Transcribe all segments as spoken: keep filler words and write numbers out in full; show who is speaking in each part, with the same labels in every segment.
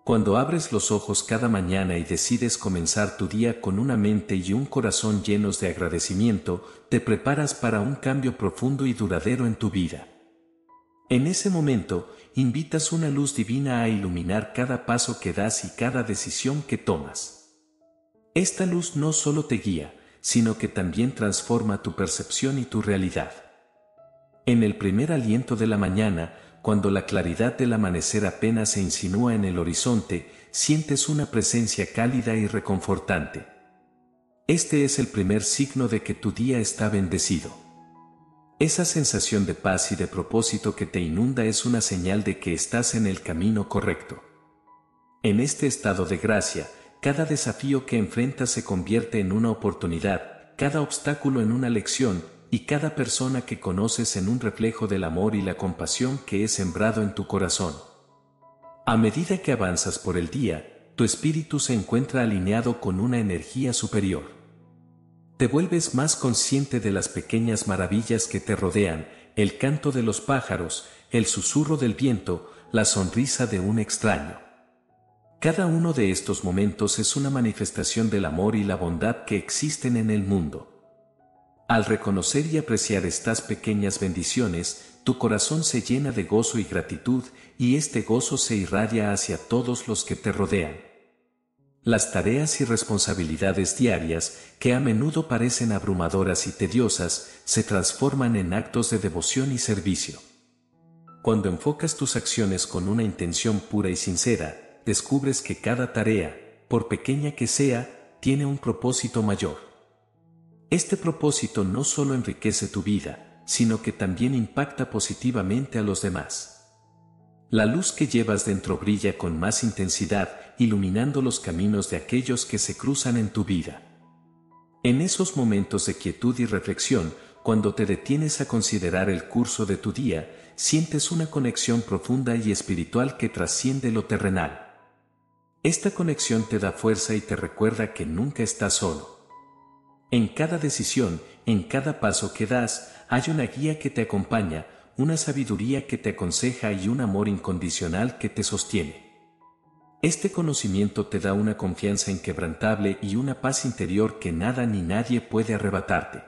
Speaker 1: Cuando abres los ojos cada mañana y decides comenzar tu día con una mente y un corazón llenos de agradecimiento, te preparas para un cambio profundo y duradero en tu vida. En ese momento, invitas una luz divina a iluminar cada paso que das y cada decisión que tomas. Esta luz no solo te guía, sino que también transforma tu percepción y tu realidad. En el primer aliento de la mañana, cuando la claridad del amanecer apenas se insinúa en el horizonte, sientes una presencia cálida y reconfortante. Este es el primer signo de que tu día está bendecido. Esa sensación de paz y de propósito que te inunda es una señal de que estás en el camino correcto. En este estado de gracia, cada desafío que enfrentas se convierte en una oportunidad, cada obstáculo en una lección, y cada persona que conoces en un reflejo del amor y la compasión que es sembrado en tu corazón. A medida que avanzas por el día, tu espíritu se encuentra alineado con una energía superior. Te vuelves más consciente de las pequeñas maravillas que te rodean, el canto de los pájaros, el susurro del viento, la sonrisa de un extraño. Cada uno de estos momentos es una manifestación del amor y la bondad que existen en el mundo. Al reconocer y apreciar estas pequeñas bendiciones, tu corazón se llena de gozo y gratitud, y este gozo se irradia hacia todos los que te rodean. Las tareas y responsabilidades diarias, que a menudo parecen abrumadoras y tediosas, se transforman en actos de devoción y servicio. Cuando enfocas tus acciones con una intención pura y sincera, descubres que cada tarea, por pequeña que sea, tiene un propósito mayor. Este propósito no solo enriquece tu vida, sino que también impacta positivamente a los demás. La luz que llevas dentro brilla con más intensidad, iluminando los caminos de aquellos que se cruzan en tu vida. En esos momentos de quietud y reflexión, cuando te detienes a considerar el curso de tu día, sientes una conexión profunda y espiritual que trasciende lo terrenal. Esta conexión te da fuerza y te recuerda que nunca estás solo. En cada decisión, en cada paso que das, hay una guía que te acompaña, una sabiduría que te aconseja y un amor incondicional que te sostiene. Este conocimiento te da una confianza inquebrantable y una paz interior que nada ni nadie puede arrebatarte.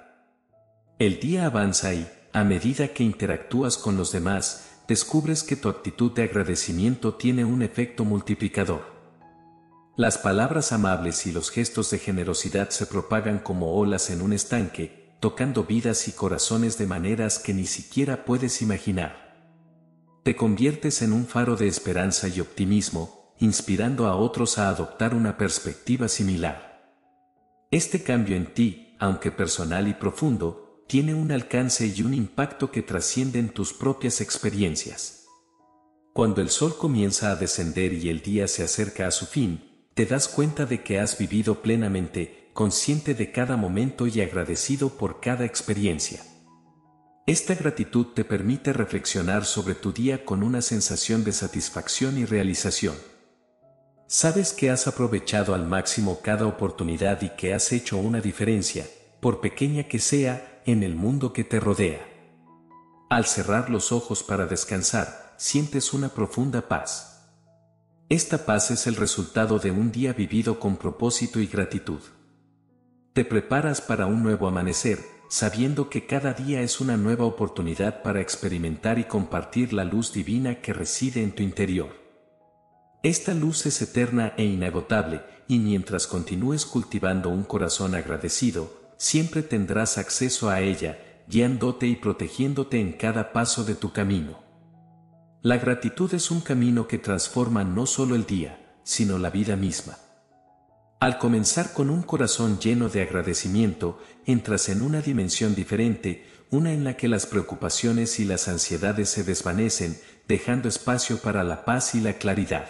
Speaker 1: El día avanza y, a medida que interactúas con los demás, descubres que tu actitud de agradecimiento tiene un efecto multiplicador. Las palabras amables y los gestos de generosidad se propagan como olas en un estanque, tocando vidas y corazones de maneras que ni siquiera puedes imaginar. Te conviertes en un faro de esperanza y optimismo, inspirando a otros a adoptar una perspectiva similar. Este cambio en ti, aunque personal y profundo, tiene un alcance y un impacto que trascienden tus propias experiencias. Cuando el sol comienza a descender y el día se acerca a su fin, te das cuenta de que has vivido plenamente, consciente de cada momento y agradecido por cada experiencia. Esta gratitud te permite reflexionar sobre tu día con una sensación de satisfacción y realización. Sabes que has aprovechado al máximo cada oportunidad y que has hecho una diferencia, por pequeña que sea, en el mundo que te rodea. Al cerrar los ojos para descansar, sientes una profunda paz. Esta paz es el resultado de un día vivido con propósito y gratitud. Te preparas para un nuevo amanecer, sabiendo que cada día es una nueva oportunidad para experimentar y compartir la luz divina que reside en tu interior. Esta luz es eterna e inagotable, y mientras continúes cultivando un corazón agradecido, siempre tendrás acceso a ella, guiándote y protegiéndote en cada paso de tu camino. La gratitud es un camino que transforma no solo el día, sino la vida misma. Al comenzar con un corazón lleno de agradecimiento, entras en una dimensión diferente, una en la que las preocupaciones y las ansiedades se desvanecen, dejando espacio para la paz y la claridad.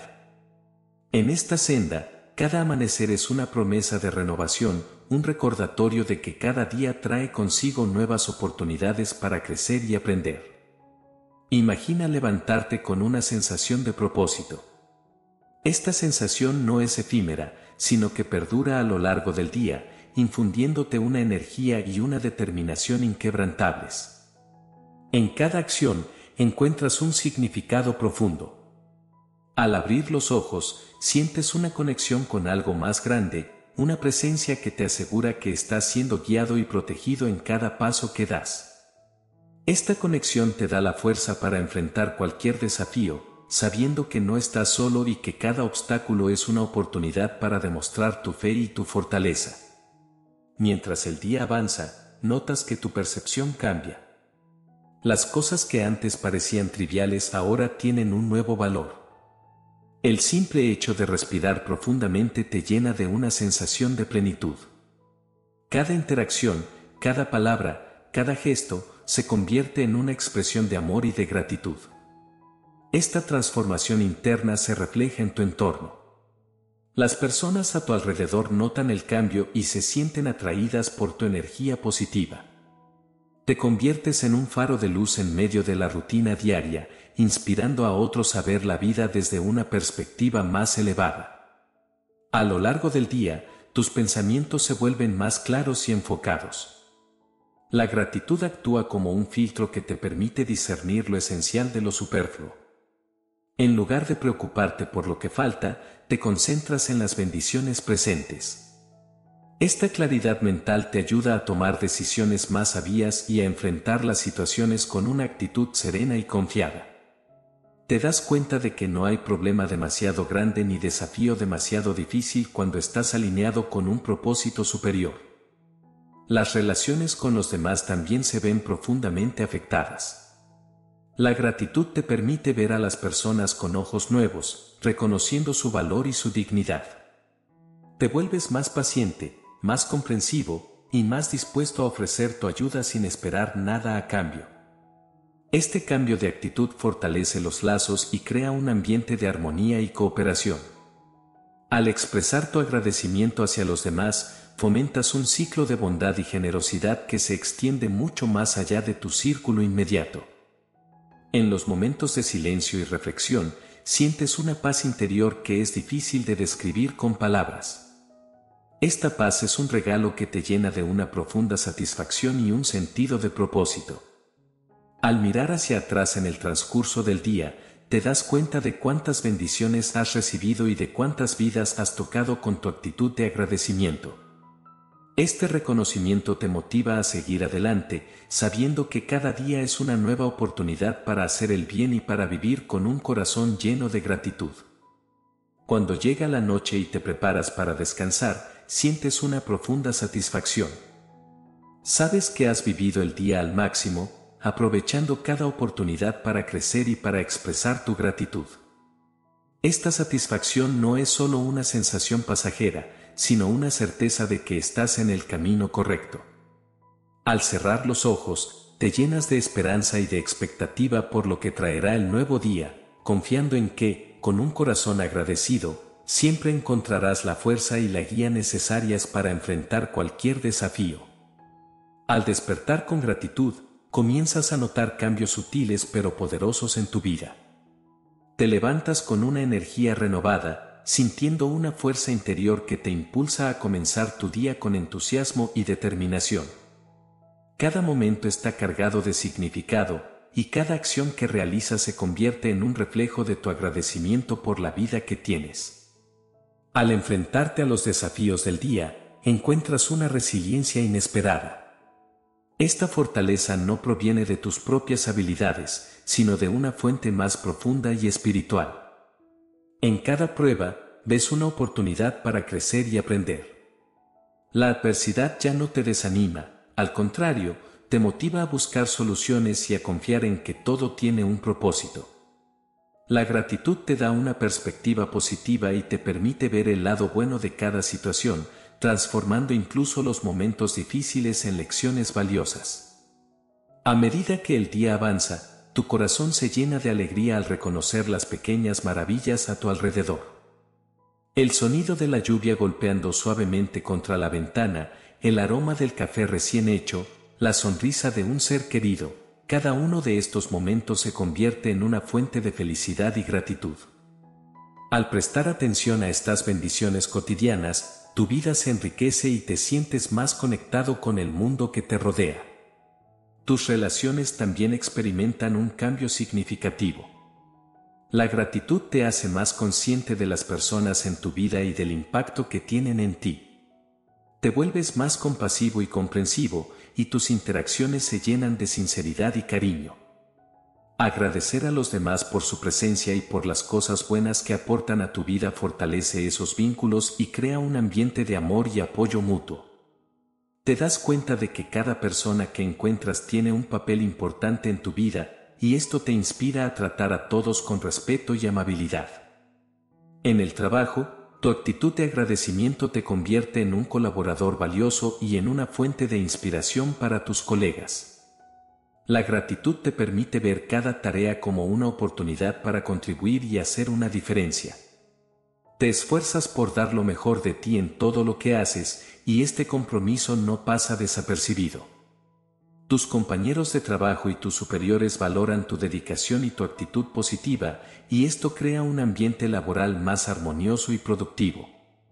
Speaker 1: En esta senda, cada amanecer es una promesa de renovación, un recordatorio de que cada día trae consigo nuevas oportunidades para crecer y aprender. Imagina levantarte con una sensación de propósito. Esta sensación no es efímera, sino que perdura a lo largo del día, infundiéndote una energía y una determinación inquebrantables. En cada acción, encuentras un significado profundo. Al abrir los ojos, sientes una conexión con algo más grande, una presencia que te asegura que estás siendo guiado y protegido en cada paso que das. Esta conexión te da la fuerza para enfrentar cualquier desafío, sabiendo que no estás solo y que cada obstáculo es una oportunidad para demostrar tu fe y tu fortaleza. Mientras el día avanza, notas que tu percepción cambia. Las cosas que antes parecían triviales ahora tienen un nuevo valor. El simple hecho de respirar profundamente te llena de una sensación de plenitud. Cada interacción, cada palabra, cada gesto, se convierte en una expresión de amor y de gratitud. Esta transformación interna se refleja en tu entorno. Las personas a tu alrededor notan el cambio y se sienten atraídas por tu energía positiva. Te conviertes en un faro de luz en medio de la rutina diaria, inspirando a otros a ver la vida desde una perspectiva más elevada. A lo largo del día, tus pensamientos se vuelven más claros y enfocados. La gratitud actúa como un filtro que te permite discernir lo esencial de lo superfluo. En lugar de preocuparte por lo que falta, te concentras en las bendiciones presentes. Esta claridad mental te ayuda a tomar decisiones más sabias y a enfrentar las situaciones con una actitud serena y confiada. Te das cuenta de que no hay problema demasiado grande ni desafío demasiado difícil cuando estás alineado con un propósito superior. Las relaciones con los demás también se ven profundamente afectadas. La gratitud te permite ver a las personas con ojos nuevos, reconociendo su valor y su dignidad. Te vuelves más paciente, más comprensivo y más dispuesto a ofrecer tu ayuda sin esperar nada a cambio. Este cambio de actitud fortalece los lazos y crea un ambiente de armonía y cooperación. Al expresar tu agradecimiento hacia los demás, fomentas un ciclo de bondad y generosidad que se extiende mucho más allá de tu círculo inmediato. En los momentos de silencio y reflexión, sientes una paz interior que es difícil de describir con palabras. Esta paz es un regalo que te llena de una profunda satisfacción y un sentido de propósito. Al mirar hacia atrás en el transcurso del día, te das cuenta de cuántas bendiciones has recibido y de cuántas vidas has tocado con tu actitud de agradecimiento. Este reconocimiento te motiva a seguir adelante, sabiendo que cada día es una nueva oportunidad para hacer el bien y para vivir con un corazón lleno de gratitud. Cuando llega la noche y te preparas para descansar, sientes una profunda satisfacción. Sabes que has vivido el día al máximo, aprovechando cada oportunidad para crecer y para expresar tu gratitud. Esta satisfacción no es solo una sensación pasajera, sino una certeza de que estás en el camino correcto. Al cerrar los ojos, te llenas de esperanza y de expectativa por lo que traerá el nuevo día, confiando en que, con un corazón agradecido, siempre encontrarás la fuerza y la guía necesarias para enfrentar cualquier desafío. Al despertar con gratitud, comienzas a notar cambios sutiles pero poderosos en tu vida. Te levantas con una energía renovada, sintiendo una fuerza interior que te impulsa a comenzar tu día con entusiasmo y determinación. Cada momento está cargado de significado, y cada acción que realizas se convierte en un reflejo de tu agradecimiento por la vida que tienes. Al enfrentarte a los desafíos del día, encuentras una resiliencia inesperada. Esta fortaleza no proviene de tus propias habilidades, sino de una fuente más profunda y espiritual. En cada prueba, ves una oportunidad para crecer y aprender. La adversidad ya no te desanima, al contrario, te motiva a buscar soluciones y a confiar en que todo tiene un propósito. La gratitud te da una perspectiva positiva y te permite ver el lado bueno de cada situación, transformando incluso los momentos difíciles en lecciones valiosas. A medida que el día avanza, tu corazón se llena de alegría al reconocer las pequeñas maravillas a tu alrededor. El sonido de la lluvia golpeando suavemente contra la ventana, el aroma del café recién hecho, la sonrisa de un ser querido, cada uno de estos momentos se convierte en una fuente de felicidad y gratitud. Al prestar atención a estas bendiciones cotidianas, tu vida se enriquece y te sientes más conectado con el mundo que te rodea. Tus relaciones también experimentan un cambio significativo. La gratitud te hace más consciente de las personas en tu vida y del impacto que tienen en ti. Te vuelves más compasivo y comprensivo, y tus interacciones se llenan de sinceridad y cariño. Agradecer a los demás por su presencia y por las cosas buenas que aportan a tu vida fortalece esos vínculos y crea un ambiente de amor y apoyo mutuo. Te das cuenta de que cada persona que encuentras tiene un papel importante en tu vida, y esto te inspira a tratar a todos con respeto y amabilidad. En el trabajo, tu actitud de agradecimiento te convierte en un colaborador valioso y en una fuente de inspiración para tus colegas. La gratitud te permite ver cada tarea como una oportunidad para contribuir y hacer una diferencia. Te esfuerzas por dar lo mejor de ti en todo lo que haces, y este compromiso no pasa desapercibido. Tus compañeros de trabajo y tus superiores valoran tu dedicación y tu actitud positiva, y esto crea un ambiente laboral más armonioso y productivo.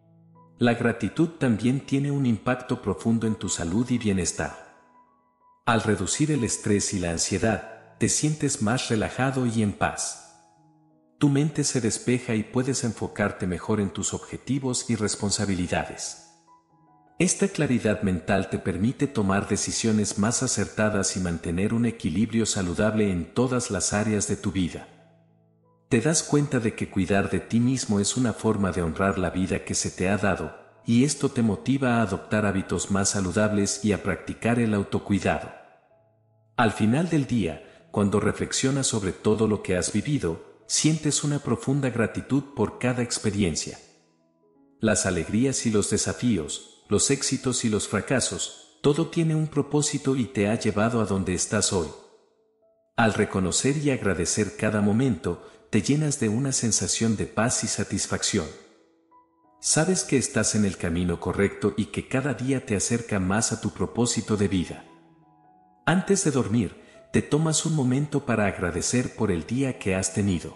Speaker 1: La gratitud también tiene un impacto profundo en tu salud y bienestar. Al reducir el estrés y la ansiedad, te sientes más relajado y en paz. Tu mente se despeja y puedes enfocarte mejor en tus objetivos y responsabilidades. Esta claridad mental te permite tomar decisiones más acertadas y mantener un equilibrio saludable en todas las áreas de tu vida. Te das cuenta de que cuidar de ti mismo es una forma de honrar la vida que se te ha dado, y esto te motiva a adoptar hábitos más saludables y a practicar el autocuidado. Al final del día, cuando reflexionas sobre todo lo que has vivido, sientes una profunda gratitud por cada experiencia. Las alegrías y los desafíos, los éxitos y los fracasos, todo tiene un propósito y te ha llevado a donde estás hoy. Al reconocer y agradecer cada momento, te llenas de una sensación de paz y satisfacción. Sabes que estás en el camino correcto y que cada día te acerca más a tu propósito de vida. Antes de dormir, te tomas un momento para agradecer por el día que has tenido.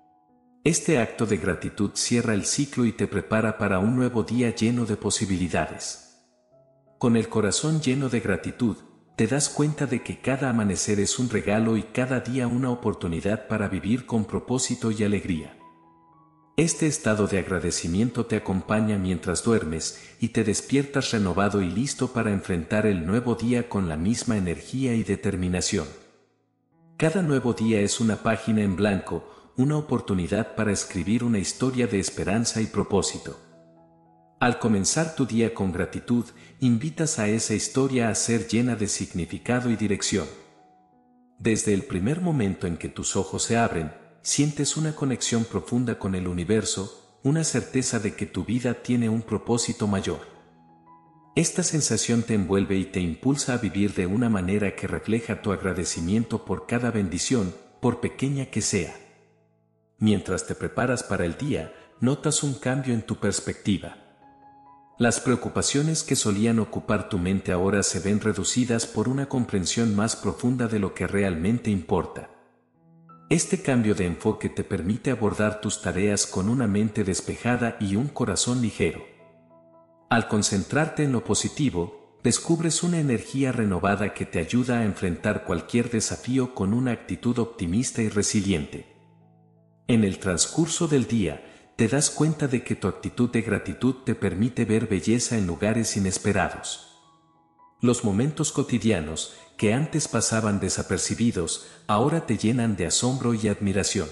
Speaker 1: Este acto de gratitud cierra el ciclo y te prepara para un nuevo día lleno de posibilidades. Con el corazón lleno de gratitud, te das cuenta de que cada amanecer es un regalo y cada día una oportunidad para vivir con propósito y alegría. Este estado de agradecimiento te acompaña mientras duermes y te despiertas renovado y listo para enfrentar el nuevo día con la misma energía y determinación. Cada nuevo día es una página en blanco, una oportunidad para escribir una historia de esperanza y propósito. Al comenzar tu día con gratitud, invitas a esa historia a ser llena de significado y dirección. Desde el primer momento en que tus ojos se abren, sientes una conexión profunda con el universo, una certeza de que tu vida tiene un propósito mayor. Esta sensación te envuelve y te impulsa a vivir de una manera que refleja tu agradecimiento por cada bendición, por pequeña que sea. Mientras te preparas para el día, notas un cambio en tu perspectiva. Las preocupaciones que solían ocupar tu mente ahora se ven reducidas por una comprensión más profunda de lo que realmente importa. Este cambio de enfoque te permite abordar tus tareas con una mente despejada y un corazón ligero. Al concentrarte en lo positivo, descubres una energía renovada que te ayuda a enfrentar cualquier desafío con una actitud optimista y resiliente. En el transcurso del día, te das cuenta de que tu actitud de gratitud te permite ver belleza en lugares inesperados. Los momentos cotidianos, que antes pasaban desapercibidos, ahora te llenan de asombro y admiración.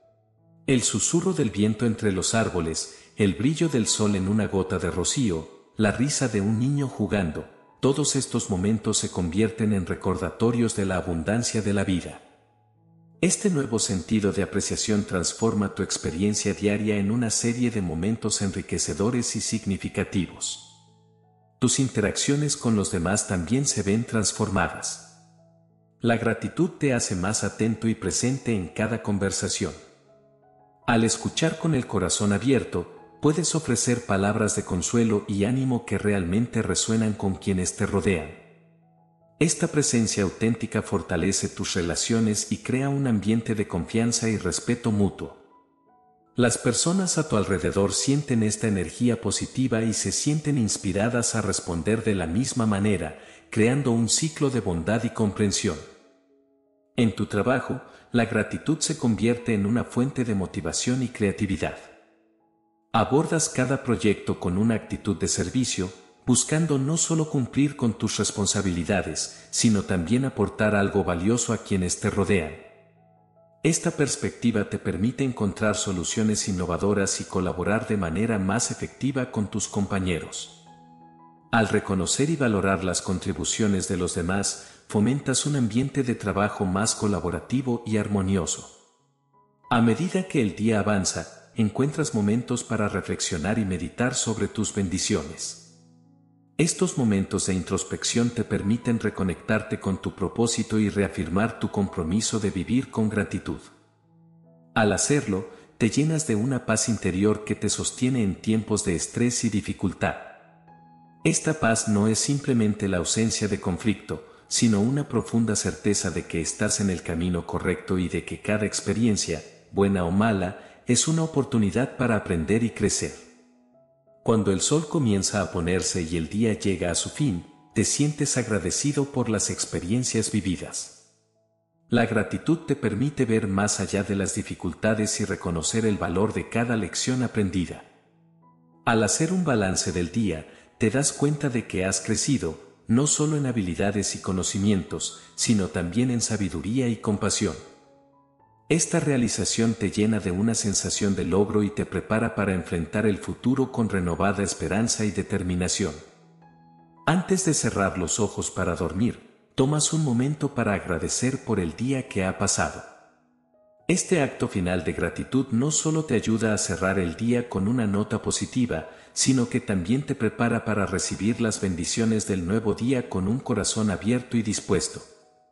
Speaker 1: El susurro del viento entre los árboles, el brillo del sol en una gota de rocío, la risa de un niño jugando, todos estos momentos se convierten en recordatorios de la abundancia de la vida. Este nuevo sentido de apreciación transforma tu experiencia diaria en una serie de momentos enriquecedores y significativos. Tus interacciones con los demás también se ven transformadas. La gratitud te hace más atento y presente en cada conversación. Al escuchar con el corazón abierto, puedes ofrecer palabras de consuelo y ánimo que realmente resuenan con quienes te rodean. Esta presencia auténtica fortalece tus relaciones y crea un ambiente de confianza y respeto mutuo. Las personas a tu alrededor sienten esta energía positiva y se sienten inspiradas a responder de la misma manera, creando un ciclo de bondad y comprensión. En tu trabajo, la gratitud se convierte en una fuente de motivación y creatividad. Abordas cada proyecto con una actitud de servicio, buscando no solo cumplir con tus responsabilidades, sino también aportar algo valioso a quienes te rodean. Esta perspectiva te permite encontrar soluciones innovadoras y colaborar de manera más efectiva con tus compañeros. Al reconocer y valorar las contribuciones de los demás, fomentas un ambiente de trabajo más colaborativo y armonioso. A medida que el día avanza, encuentras momentos para reflexionar y meditar sobre tus bendiciones. Estos momentos de introspección te permiten reconectarte con tu propósito y reafirmar tu compromiso de vivir con gratitud. Al hacerlo, te llenas de una paz interior que te sostiene en tiempos de estrés y dificultad. Esta paz no es simplemente la ausencia de conflicto, sino una profunda certeza de que estás en el camino correcto y de que cada experiencia, buena o mala, es una oportunidad para aprender y crecer. Cuando el sol comienza a ponerse y el día llega a su fin, te sientes agradecido por las experiencias vividas. La gratitud te permite ver más allá de las dificultades y reconocer el valor de cada lección aprendida. Al hacer un balance del día, te das cuenta de que has crecido, no solo en habilidades y conocimientos, sino también en sabiduría y compasión. Esta realización te llena de una sensación de logro y te prepara para enfrentar el futuro con renovada esperanza y determinación. Antes de cerrar los ojos para dormir, tomas un momento para agradecer por el día que ha pasado. Este acto final de gratitud no solo te ayuda a cerrar el día con una nota positiva, sino que también te prepara para recibir las bendiciones del nuevo día con un corazón abierto y dispuesto.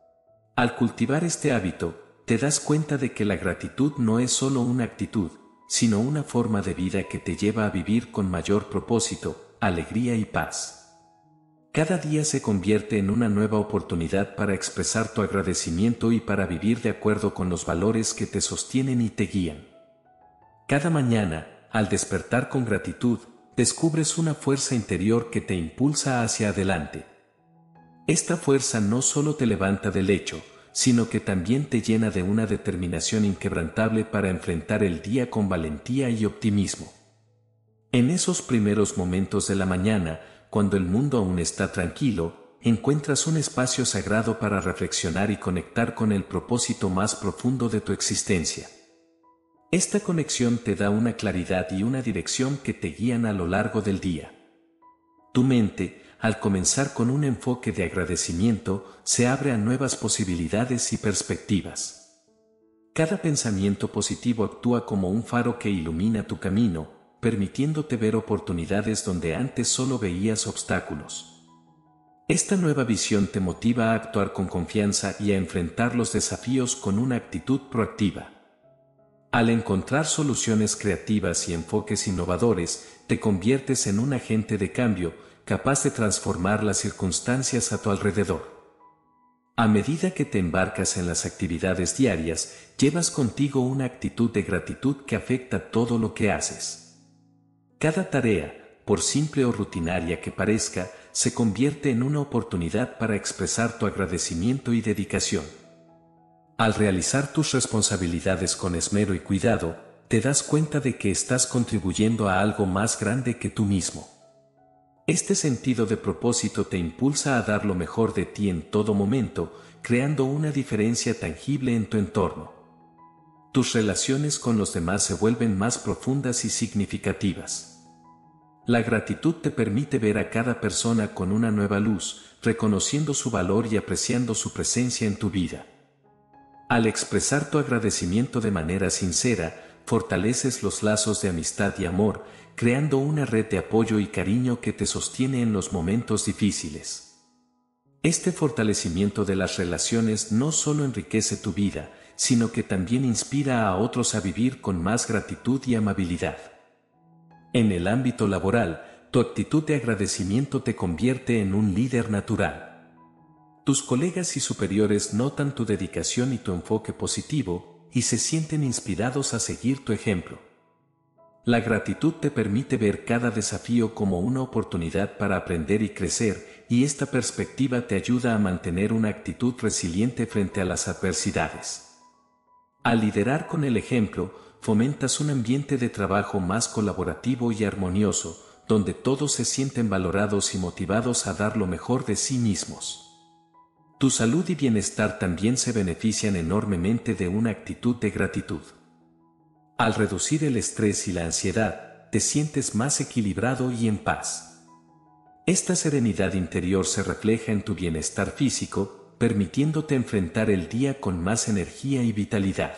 Speaker 1: Al cultivar este hábito, te das cuenta de que la gratitud no es solo una actitud, sino una forma de vida que te lleva a vivir con mayor propósito, alegría y paz. Cada día se convierte en una nueva oportunidad para expresar tu agradecimiento y para vivir de acuerdo con los valores que te sostienen y te guían. Cada mañana, al despertar con gratitud, descubres una fuerza interior que te impulsa hacia adelante. Esta fuerza no solo te levanta del lecho, sino que también te llena de una determinación inquebrantable para enfrentar el día con valentía y optimismo. En esos primeros momentos de la mañana, cuando el mundo aún está tranquilo, encuentras un espacio sagrado para reflexionar y conectar con el propósito más profundo de tu existencia. Esta conexión te da una claridad y una dirección que te guían a lo largo del día. Tu mente, al comenzar con un enfoque de agradecimiento, se abre a nuevas posibilidades y perspectivas. Cada pensamiento positivo actúa como un faro que ilumina tu camino, permitiéndote ver oportunidades donde antes solo veías obstáculos. Esta nueva visión te motiva a actuar con confianza y a enfrentar los desafíos con una actitud proactiva. Al encontrar soluciones creativas y enfoques innovadores, te conviertes en un agente de cambio, capaz de transformar las circunstancias a tu alrededor. A medida que te embarcas en las actividades diarias, llevas contigo una actitud de gratitud que afecta todo lo que haces. Cada tarea, por simple o rutinaria que parezca, se convierte en una oportunidad para expresar tu agradecimiento y dedicación. Al realizar tus responsabilidades con esmero y cuidado, te das cuenta de que estás contribuyendo a algo más grande que tú mismo. Este sentido de propósito te impulsa a dar lo mejor de ti en todo momento, creando una diferencia tangible en tu entorno. Tus relaciones con los demás se vuelven más profundas y significativas. La gratitud te permite ver a cada persona con una nueva luz, reconociendo su valor y apreciando su presencia en tu vida. Al expresar tu agradecimiento de manera sincera, fortaleces los lazos de amistad y amor, creando una red de apoyo y cariño que te sostiene en los momentos difíciles. Este fortalecimiento de las relaciones no solo enriquece tu vida, sino que también inspira a otros a vivir con más gratitud y amabilidad. En el ámbito laboral, tu actitud de agradecimiento te convierte en un líder natural. Tus colegas y superiores notan tu dedicación y tu enfoque positivo, y se sienten inspirados a seguir tu ejemplo. La gratitud te permite ver cada desafío como una oportunidad para aprender y crecer, y esta perspectiva te ayuda a mantener una actitud resiliente frente a las adversidades. Al liderar con el ejemplo, fomentas un ambiente de trabajo más colaborativo y armonioso, donde todos se sienten valorados y motivados a dar lo mejor de sí mismos. Tu salud y bienestar también se benefician enormemente de una actitud de gratitud. Al reducir el estrés y la ansiedad, te sientes más equilibrado y en paz. Esta serenidad interior se refleja en tu bienestar físico, permitiéndote enfrentar el día con más energía y vitalidad.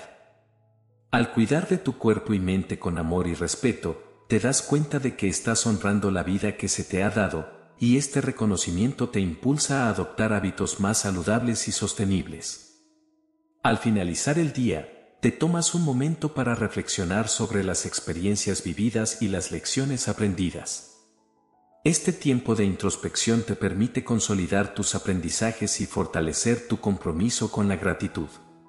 Speaker 1: Al cuidar de tu cuerpo y mente con amor y respeto, te das cuenta de que estás honrando la vida que se te ha dado, y este reconocimiento te impulsa a adoptar hábitos más saludables y sostenibles. Al finalizar el día, te tomas un momento para reflexionar sobre las experiencias vividas y las lecciones aprendidas. Este tiempo de introspección te permite consolidar tus aprendizajes y fortalecer tu compromiso con la gratitud.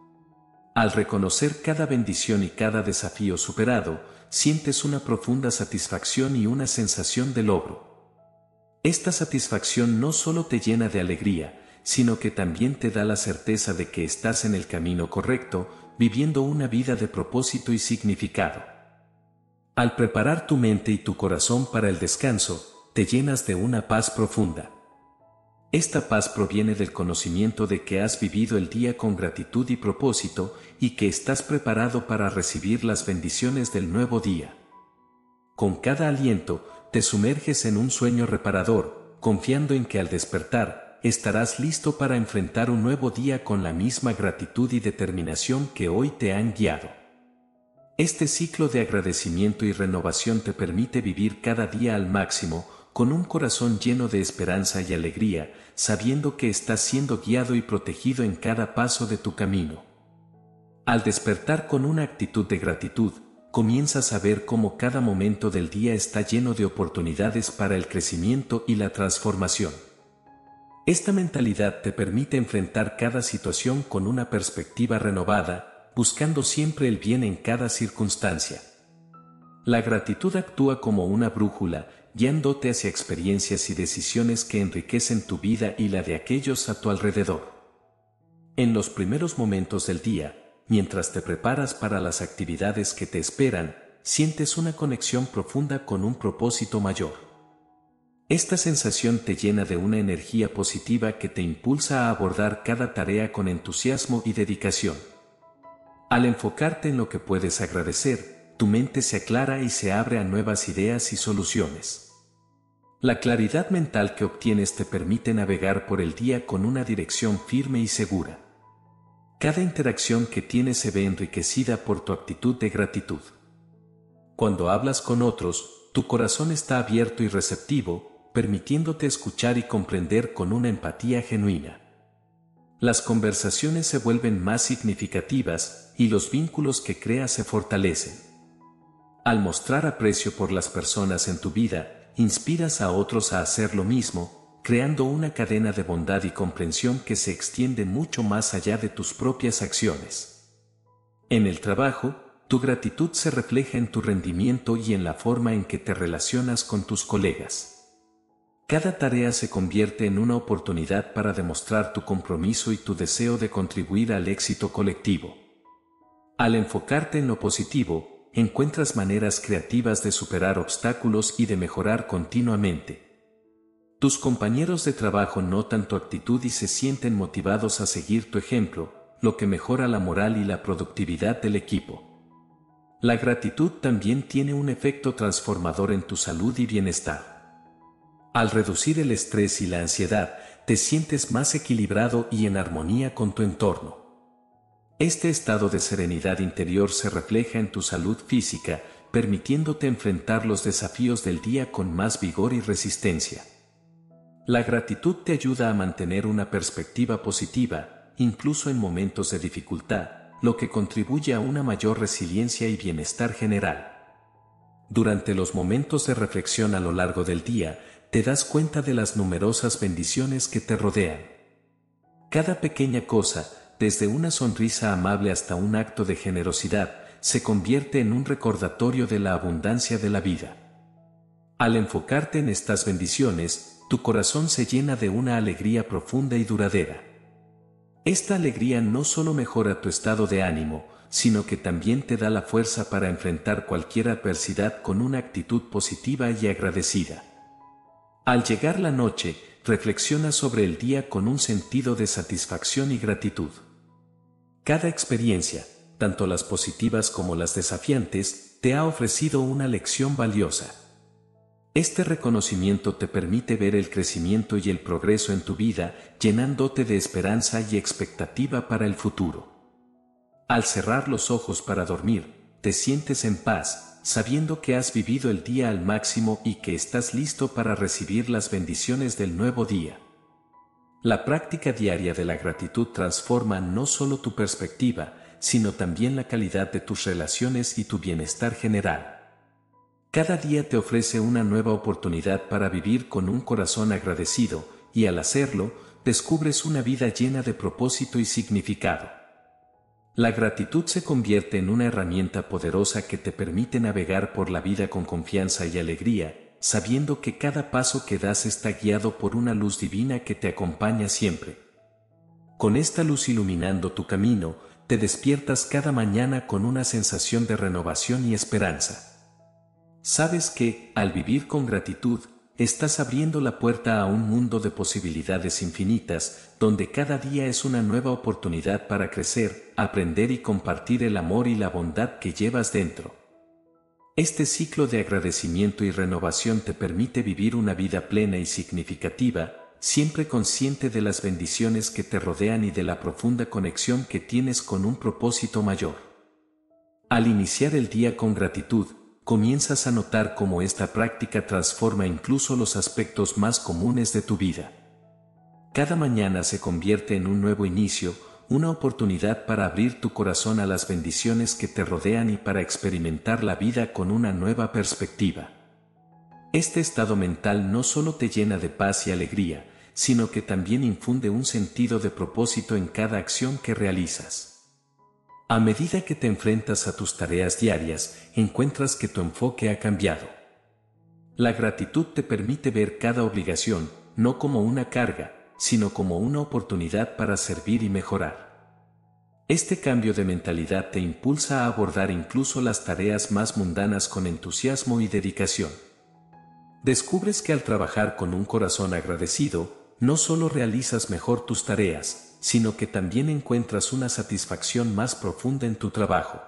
Speaker 1: Al reconocer cada bendición y cada desafío superado, sientes una profunda satisfacción y una sensación de logro. Esta satisfacción no solo te llena de alegría, sino que también te da la certeza de que estás en el camino correcto, viviendo una vida de propósito y significado. Al preparar tu mente y tu corazón para el descanso, te llenas de una paz profunda. Esta paz proviene del conocimiento de que has vivido el día con gratitud y propósito, y que estás preparado para recibir las bendiciones del nuevo día. Con cada aliento, te sumerges en un sueño reparador, confiando en que al despertar, estarás listo para enfrentar un nuevo día con la misma gratitud y determinación que hoy te han guiado. Este ciclo de agradecimiento y renovación te permite vivir cada día al máximo, con un corazón lleno de esperanza y alegría, sabiendo que estás siendo guiado y protegido en cada paso de tu camino. Al despertar con una actitud de gratitud, comienzas a ver cómo cada momento del día está lleno de oportunidades para el crecimiento y la transformación. Esta mentalidad te permite enfrentar cada situación con una perspectiva renovada, buscando siempre el bien en cada circunstancia. La gratitud actúa como una brújula, guiándote hacia experiencias y decisiones que enriquecen tu vida y la de aquellos a tu alrededor. En los primeros momentos del día, mientras te preparas para las actividades que te esperan, sientes una conexión profunda con un propósito mayor. Esta sensación te llena de una energía positiva que te impulsa a abordar cada tarea con entusiasmo y dedicación. Al enfocarte en lo que puedes agradecer, tu mente se aclara y se abre a nuevas ideas y soluciones. La claridad mental que obtienes te permite navegar por el día con una dirección firme y segura. Cada interacción que tienes se ve enriquecida por tu actitud de gratitud. Cuando hablas con otros, tu corazón está abierto y receptivo, permitiéndote escuchar y comprender con una empatía genuina. Las conversaciones se vuelven más significativas y los vínculos que creas se fortalecen. Al mostrar aprecio por las personas en tu vida, inspiras a otros a hacer lo mismo, creando una cadena de bondad y comprensión que se extiende mucho más allá de tus propias acciones. En el trabajo, tu gratitud se refleja en tu rendimiento y en la forma en que te relacionas con tus colegas. Cada tarea se convierte en una oportunidad para demostrar tu compromiso y tu deseo de contribuir al éxito colectivo. Al enfocarte en lo positivo, encuentras maneras creativas de superar obstáculos y de mejorar continuamente. Tus compañeros de trabajo notan tu actitud y se sienten motivados a seguir tu ejemplo, lo que mejora la moral y la productividad del equipo. La gratitud también tiene un efecto transformador en tu salud y bienestar. Al reducir el estrés y la ansiedad, te sientes más equilibrado y en armonía con tu entorno. Este estado de serenidad interior se refleja en tu salud física, permitiéndote enfrentar los desafíos del día con más vigor y resistencia. La gratitud te ayuda a mantener una perspectiva positiva, incluso en momentos de dificultad, lo que contribuye a una mayor resiliencia y bienestar general. Durante los momentos de reflexión a lo largo del día, te das cuenta de las numerosas bendiciones que te rodean. Cada pequeña cosa, desde una sonrisa amable hasta un acto de generosidad, se convierte en un recordatorio de la abundancia de la vida. Al enfocarte en estas bendiciones, tu corazón se llena de una alegría profunda y duradera. Esta alegría no solo mejora tu estado de ánimo, sino que también te da la fuerza para enfrentar cualquier adversidad con una actitud positiva y agradecida. Al llegar la noche, reflexiona sobre el día con un sentido de satisfacción y gratitud. Cada experiencia, tanto las positivas como las desafiantes, te ha ofrecido una lección valiosa. Este reconocimiento te permite ver el crecimiento y el progreso en tu vida, llenándote de esperanza y expectativa para el futuro. Al cerrar los ojos para dormir, te sientes en paz, sabiendo que has vivido el día al máximo y que estás listo para recibir las bendiciones del nuevo día. La práctica diaria de la gratitud transforma no solo tu perspectiva, sino también la calidad de tus relaciones y tu bienestar general. Cada día te ofrece una nueva oportunidad para vivir con un corazón agradecido, y al hacerlo, descubres una vida llena de propósito y significado. La gratitud se convierte en una herramienta poderosa que te permite navegar por la vida con confianza y alegría, sabiendo que cada paso que das está guiado por una luz divina que te acompaña siempre. Con esta luz iluminando tu camino, te despiertas cada mañana con una sensación de renovación y esperanza. Sabes que, al vivir con gratitud, estás abriendo la puerta a un mundo de posibilidades infinitas, donde cada día es una nueva oportunidad para crecer, aprender y compartir el amor y la bondad que llevas dentro. Este ciclo de agradecimiento y renovación te permite vivir una vida plena y significativa, siempre consciente de las bendiciones que te rodean y de la profunda conexión que tienes con un propósito mayor. Al iniciar el día con gratitud, comienzas a notar cómo esta práctica transforma incluso los aspectos más comunes de tu vida. Cada mañana se convierte en un nuevo inicio, una oportunidad para abrir tu corazón a las bendiciones que te rodean y para experimentar la vida con una nueva perspectiva. Este estado mental no solo te llena de paz y alegría, sino que también infunde un sentido de propósito en cada acción que realizas. A medida que te enfrentas a tus tareas diarias, encuentras que tu enfoque ha cambiado. La gratitud te permite ver cada obligación, no como una carga, sino como una oportunidad para servir y mejorar. Este cambio de mentalidad te impulsa a abordar incluso las tareas más mundanas con entusiasmo y dedicación. Descubres que al trabajar con un corazón agradecido, no solo realizas mejor tus tareas, sino que también encuentras una satisfacción más profunda en tu trabajo.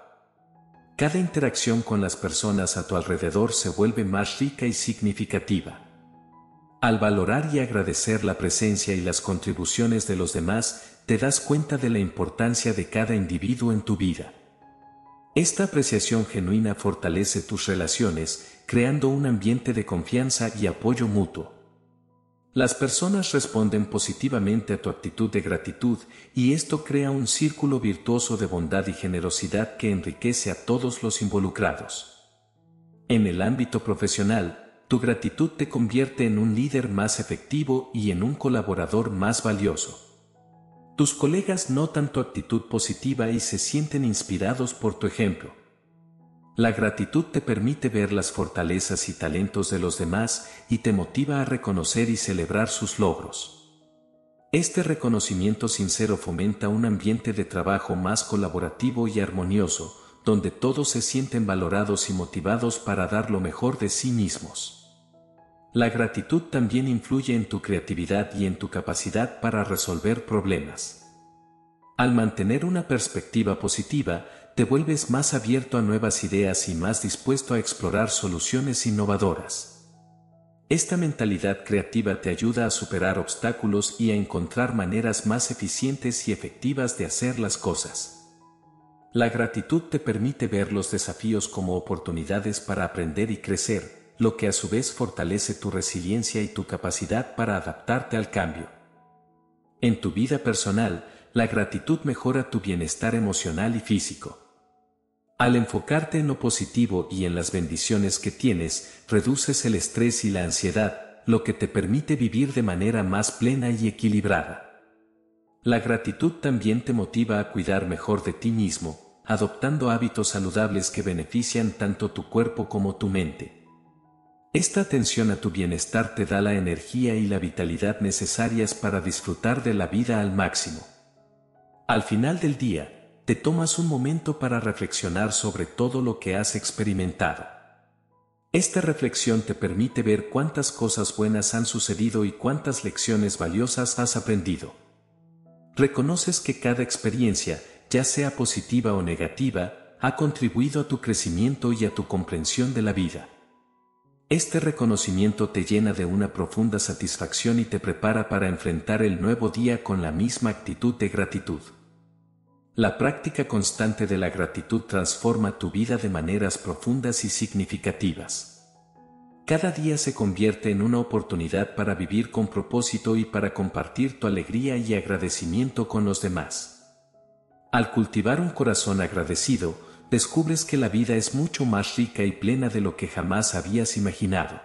Speaker 1: Cada interacción con las personas a tu alrededor se vuelve más rica y significativa. Al valorar y agradecer la presencia y las contribuciones de los demás, te das cuenta de la importancia de cada individuo en tu vida. Esta apreciación genuina fortalece tus relaciones, creando un ambiente de confianza y apoyo mutuo. Las personas responden positivamente a tu actitud de gratitud, y esto crea un círculo virtuoso de bondad y generosidad que enriquece a todos los involucrados. En el ámbito profesional, tu gratitud te convierte en un líder más efectivo y en un colaborador más valioso. Tus colegas notan tu actitud positiva y se sienten inspirados por tu ejemplo. La gratitud te permite ver las fortalezas y talentos de los demás y te motiva a reconocer y celebrar sus logros. Este reconocimiento sincero fomenta un ambiente de trabajo más colaborativo y armonioso, donde todos se sienten valorados y motivados para dar lo mejor de sí mismos. La gratitud también influye en tu creatividad y en tu capacidad para resolver problemas. Al mantener una perspectiva positiva, te vuelves más abierto a nuevas ideas y más dispuesto a explorar soluciones innovadoras. Esta mentalidad creativa te ayuda a superar obstáculos y a encontrar maneras más eficientes y efectivas de hacer las cosas. La gratitud te permite ver los desafíos como oportunidades para aprender y crecer, lo que a su vez fortalece tu resiliencia y tu capacidad para adaptarte al cambio. En tu vida personal, la gratitud mejora tu bienestar emocional y físico. Al enfocarte en lo positivo y en las bendiciones que tienes, reduces el estrés y la ansiedad, lo que te permite vivir de manera más plena y equilibrada. La gratitud también te motiva a cuidar mejor de ti mismo, adoptando hábitos saludables que benefician tanto tu cuerpo como tu mente. Esta atención a tu bienestar te da la energía y la vitalidad necesarias para disfrutar de la vida al máximo. Al final del día, te tomas un momento para reflexionar sobre todo lo que has experimentado. Esta reflexión te permite ver cuántas cosas buenas han sucedido y cuántas lecciones valiosas has aprendido. Reconoces que cada experiencia, ya sea positiva o negativa, ha contribuido a tu crecimiento y a tu comprensión de la vida. Este reconocimiento te llena de una profunda satisfacción y te prepara para enfrentar el nuevo día con la misma actitud de gratitud. La práctica constante de la gratitud transforma tu vida de maneras profundas y significativas. Cada día se convierte en una oportunidad para vivir con propósito y para compartir tu alegría y agradecimiento con los demás. Al cultivar un corazón agradecido, descubres que la vida es mucho más rica y plena de lo que jamás habías imaginado.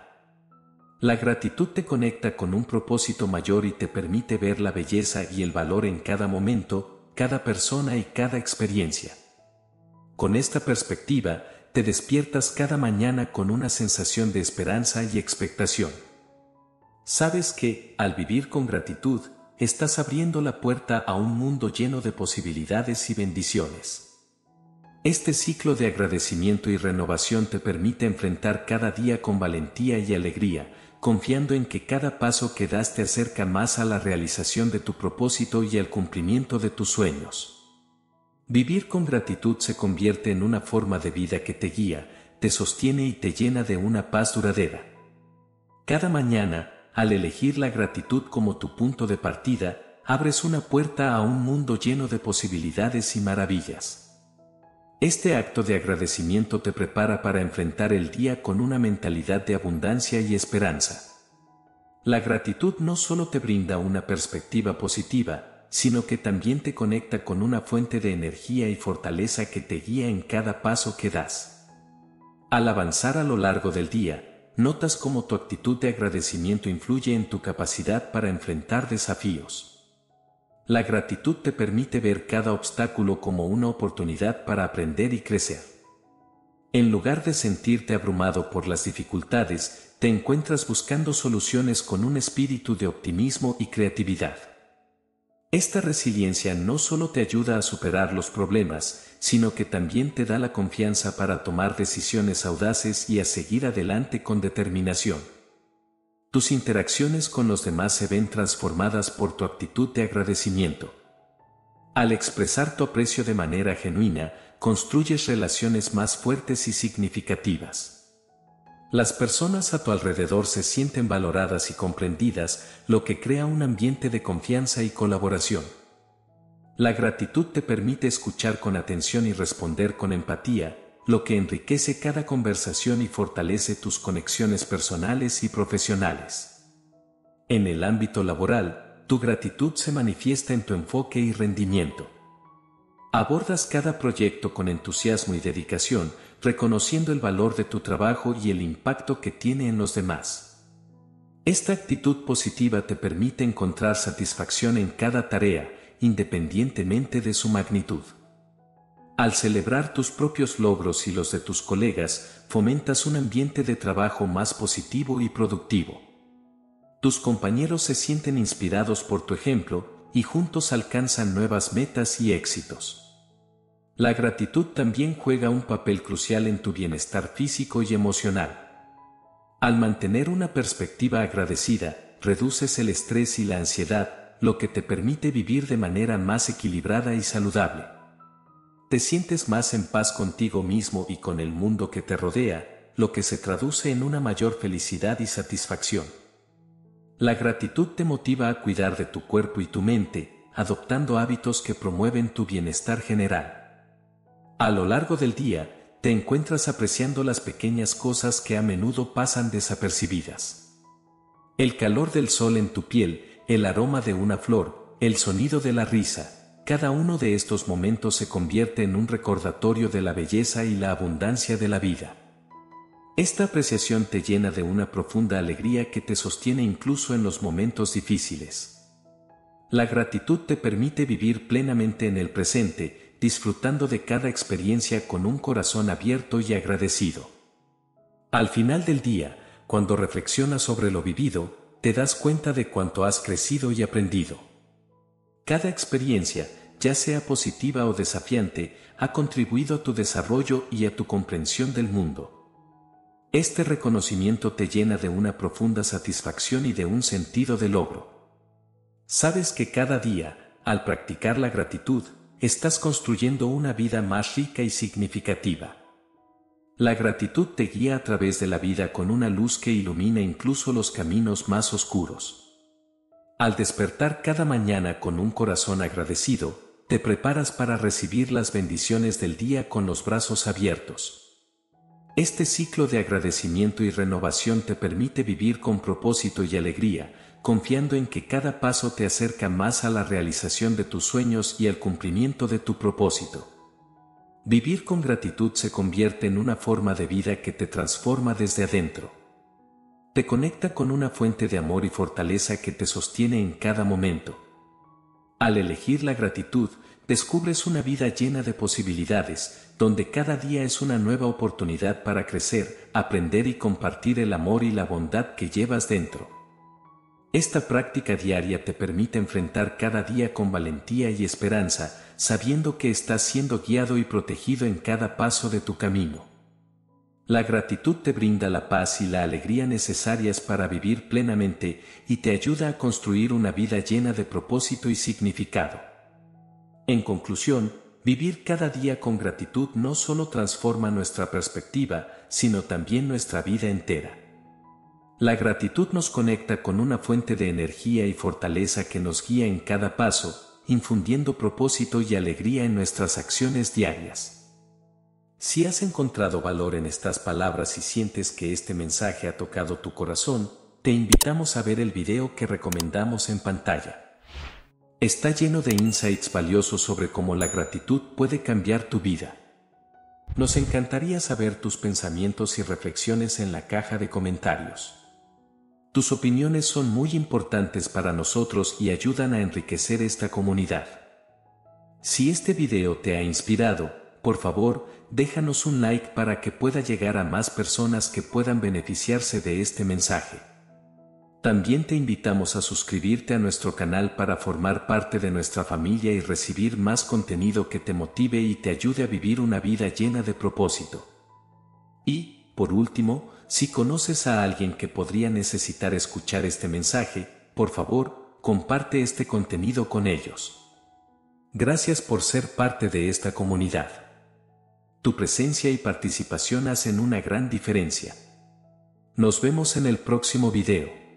Speaker 1: La gratitud te conecta con un propósito mayor y te permite ver la belleza y el valor en cada momento, cada persona y cada experiencia. Con esta perspectiva, te despiertas cada mañana con una sensación de esperanza y expectación. Sabes que, al vivir con gratitud, estás abriendo la puerta a un mundo lleno de posibilidades y bendiciones. Este ciclo de agradecimiento y renovación te permite enfrentar cada día con valentía y alegría, confiando en que cada paso que das te acerca más a la realización de tu propósito y al cumplimiento de tus sueños. Vivir con gratitud se convierte en una forma de vida que te guía, te sostiene y te llena de una paz duradera. Cada mañana, al elegir la gratitud como tu punto de partida, abres una puerta a un mundo lleno de posibilidades y maravillas. Este acto de agradecimiento te prepara para enfrentar el día con una mentalidad de abundancia y esperanza. La gratitud no solo te brinda una perspectiva positiva, sino que también te conecta con una fuente de energía y fortaleza que te guía en cada paso que das. Al avanzar a lo largo del día, notas cómo tu actitud de agradecimiento influye en tu capacidad para enfrentar desafíos. La gratitud te permite ver cada obstáculo como una oportunidad para aprender y crecer. En lugar de sentirte abrumado por las dificultades, te encuentras buscando soluciones con un espíritu de optimismo y creatividad. Esta resiliencia no solo te ayuda a superar los problemas, sino que también te da la confianza para tomar decisiones audaces y a seguir adelante con determinación. Tus interacciones con los demás se ven transformadas por tu actitud de agradecimiento. Al expresar tu aprecio de manera genuina, construyes relaciones más fuertes y significativas. Las personas a tu alrededor se sienten valoradas y comprendidas, lo que crea un ambiente de confianza y colaboración. La gratitud te permite escuchar con atención y responder con empatía, lo que enriquece cada conversación y fortalece tus conexiones personales y profesionales. En el ámbito laboral, tu gratitud se manifiesta en tu enfoque y rendimiento. Abordas cada proyecto con entusiasmo y dedicación, reconociendo el valor de tu trabajo y el impacto que tiene en los demás. Esta actitud positiva te permite encontrar satisfacción en cada tarea, independientemente de su magnitud. Al celebrar tus propios logros y los de tus colegas, fomentas un ambiente de trabajo más positivo y productivo. Tus compañeros se sienten inspirados por tu ejemplo y juntos alcanzan nuevas metas y éxitos. La gratitud también juega un papel crucial en tu bienestar físico y emocional. Al mantener una perspectiva agradecida, reduces el estrés y la ansiedad, lo que te permite vivir de manera más equilibrada y saludable. Te sientes más en paz contigo mismo y con el mundo que te rodea, lo que se traduce en una mayor felicidad y satisfacción. La gratitud te motiva a cuidar de tu cuerpo y tu mente, adoptando hábitos que promueven tu bienestar general. A lo largo del día, te encuentras apreciando las pequeñas cosas que a menudo pasan desapercibidas. El calor del sol en tu piel, el aroma de una flor, el sonido de la risa. Cada uno de estos momentos se convierte en un recordatorio de la belleza y la abundancia de la vida. Esta apreciación te llena de una profunda alegría que te sostiene incluso en los momentos difíciles. La gratitud te permite vivir plenamente en el presente, disfrutando de cada experiencia con un corazón abierto y agradecido. Al final del día, cuando reflexionas sobre lo vivido, te das cuenta de cuánto has crecido y aprendido. Cada experiencia, ya sea positiva o desafiante, ha contribuido a tu desarrollo y a tu comprensión del mundo. Este reconocimiento te llena de una profunda satisfacción y de un sentido de logro. Sabes que cada día, al practicar la gratitud, estás construyendo una vida más rica y significativa. La gratitud te guía a través de la vida con una luz que ilumina incluso los caminos más oscuros. Al despertar cada mañana con un corazón agradecido, te preparas para recibir las bendiciones del día con los brazos abiertos. Este ciclo de agradecimiento y renovación te permite vivir con propósito y alegría, confiando en que cada paso te acerca más a la realización de tus sueños y al cumplimiento de tu propósito. Vivir con gratitud se convierte en una forma de vida que te transforma desde adentro. Te conecta con una fuente de amor y fortaleza que te sostiene en cada momento. Al elegir la gratitud, descubres una vida llena de posibilidades, donde cada día es una nueva oportunidad para crecer, aprender y compartir el amor y la bondad que llevas dentro. Esta práctica diaria te permite enfrentar cada día con valentía y esperanza, sabiendo que estás siendo guiado y protegido en cada paso de tu camino. La gratitud te brinda la paz y la alegría necesarias para vivir plenamente y te ayuda a construir una vida llena de propósito y significado. En conclusión, vivir cada día con gratitud no solo transforma nuestra perspectiva, sino también nuestra vida entera. La gratitud nos conecta con una fuente de energía y fortaleza que nos guía en cada paso, infundiendo propósito y alegría en nuestras acciones diarias. Si has encontrado valor en estas palabras y sientes que este mensaje ha tocado tu corazón, te invitamos a ver el video que recomendamos en pantalla. Está lleno de insights valiosos sobre cómo la gratitud puede cambiar tu vida. Nos encantaría saber tus pensamientos y reflexiones en la caja de comentarios. Tus opiniones son muy importantes para nosotros y ayudan a enriquecer esta comunidad. Si este video te ha inspirado, por favor, déjanos un like para que pueda llegar a más personas que puedan beneficiarse de este mensaje. También te invitamos a suscribirte a nuestro canal para formar parte de nuestra familia y recibir más contenido que te motive y te ayude a vivir una vida llena de propósito. Y, por último, si conoces a alguien que podría necesitar escuchar este mensaje, por favor, comparte este contenido con ellos. Gracias por ser parte de esta comunidad. Tu presencia y participación hacen una gran diferencia. Nos vemos en el próximo video.